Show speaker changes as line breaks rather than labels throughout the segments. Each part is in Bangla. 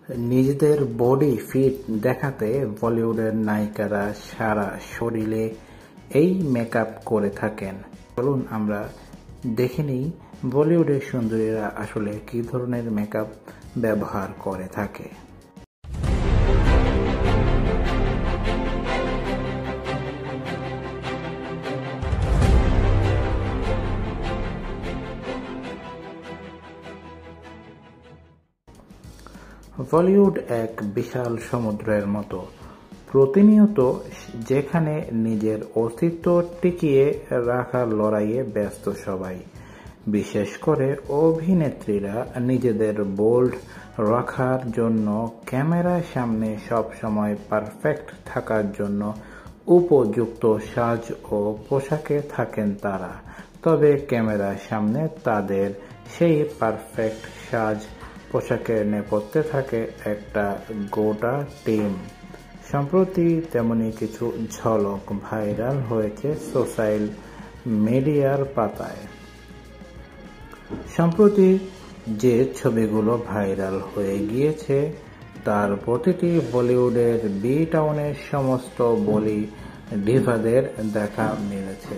নিজেদের বডি ফিট দেখাতে বলিউডের নায়িকারা সারা শরীরে এই মেকআপ করে থাকেন। চলুন আমরা দেখে নিই বলিউডের সুন্দরীরা আসলে কী ধরনের মেকআপ ব্যবহার করে থাকে। বলিউড এক বিশাল সমুদ্রের মতো, প্রতিনিয়ত যেখানে নিজের অস্তিত্ব টিকিয়ে রাখার লড়াইয়ে ব্যস্ত সবাই। বিশেষ করে অভিনেত্রীরা নিজেদের বোল্ড রাখার জন্য ক্যামেরার সামনে সবসময় পারফেক্ট থাকার জন্য উপযুক্ত সাজ ও পোশাকে থাকেন তারা। তবে ক্যামেরার সামনে তাদের সেই পারফেক্ট সাজ পোশাকের নেপথ্যে থাকে একটা গোটা টিম। সম্প্রতি তেমনি কিছু ঝলক ভাইরাল হয়েছে সোশ্যাল মিডিয়ার পাতায়। সম্প্রতি যে ছবিগুলো ভাইরাল হয়ে গিয়েছে তার প্রতিটি বলিউডের বি টাউনের সমস্ত বলি ডিভাদের দেখা মিলেছে।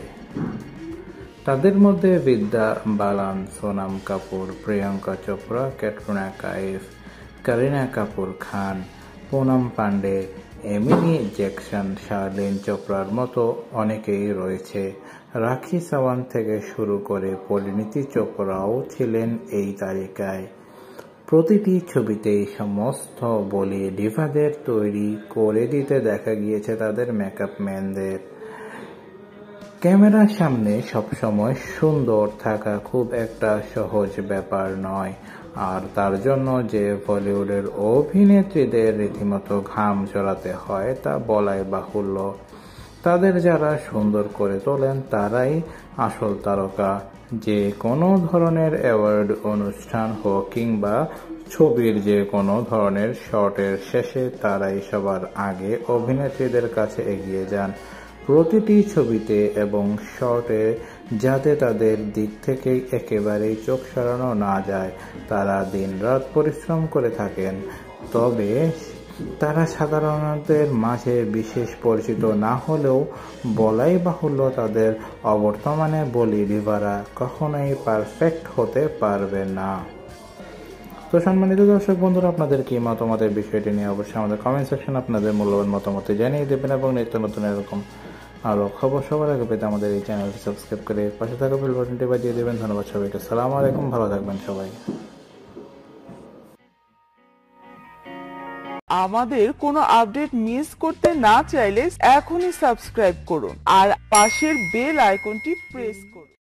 তাদের মধ্যে বিদ্যা বালান, সোনাম কাপুর, প্রিয়াঙ্কা চোপড়া, ক্যাটরিনা কাইফ, করিনা কাপুর খান, পুনম পান্ডে, এমিলি জ্যাকসন, শার্লিন চোপড়ার মতো অনেকেই রয়েছে। রাখি সাওয়ান্ত থেকে শুরু করে পরিণীতি চোপড়াও ছিলেন এই তালিকায়। প্রতিটি ছবিতেই সমস্ত বলি ডিভাদের তৈরি করে দিতে দেখা গিয়েছে তাদের মেকআপ ম্যানদের। ক্যামেরার সামনে সবসময় সুন্দর থাকা খুব একটা সহজ ব্যাপার নয়, আর তার জন্য যে বলিউডের অভিনেত্রীদের রীতিমতো ঘাম ঝরাতে হয় তা বলাই বাহুল্য। তাদের যারা সুন্দর করে তোলেন তারাই আসল তারকা। যে কোনো ধরনের অ্যাওয়ার্ড অনুষ্ঠান হোক কিংবা ছবির যে কোনো ধরনের শটের শেষে তারাই সবার আগে অভিনেত্রীদের কাছে এগিয়ে যান প্রতিটি ছবিতে এবং শটে, যাতে তাদের দিক থেকে একেবারেই চোখ সরানো না যায়। তারা দিনরাত পরিশ্রম করে থাকেন, তবে তারা সাধারণতের মাঝে বিশেষ পরিচিত না হলেও বলাই বাহুল্য তাদের অবর্তমানে বলি ডিভারা কখনোই পারফেক্ট হতে পারবে না। তো সম্মানিত দর্শক বন্ধুরা, আপনাদের কি মতামতের বিষয়টি নিয়ে অবশ্যই আমাদের কমেন্ট সেকশন আপনাদের মূল্যবান মতামত জানিয়ে দেবেন এবং নিত্য নতুন এরকম আরও খবর সবার আগে পেতে আমাদের এই চ্যানেলটি সাবস্ক্রাইব করে পাশে থাকা বেল বাটনটি বাজিয়ে দেবেন। ধন্যবাদ সবাইকে। আসসালামু আলাইকুম, ভালো থাকবেন সবাই।
আমাদের কোনো আপডেট মিস করতে না চাইলে এখনই সাবস্ক্রাইব করুন আর পাশের বেল আইকনটি প্রেস করুন।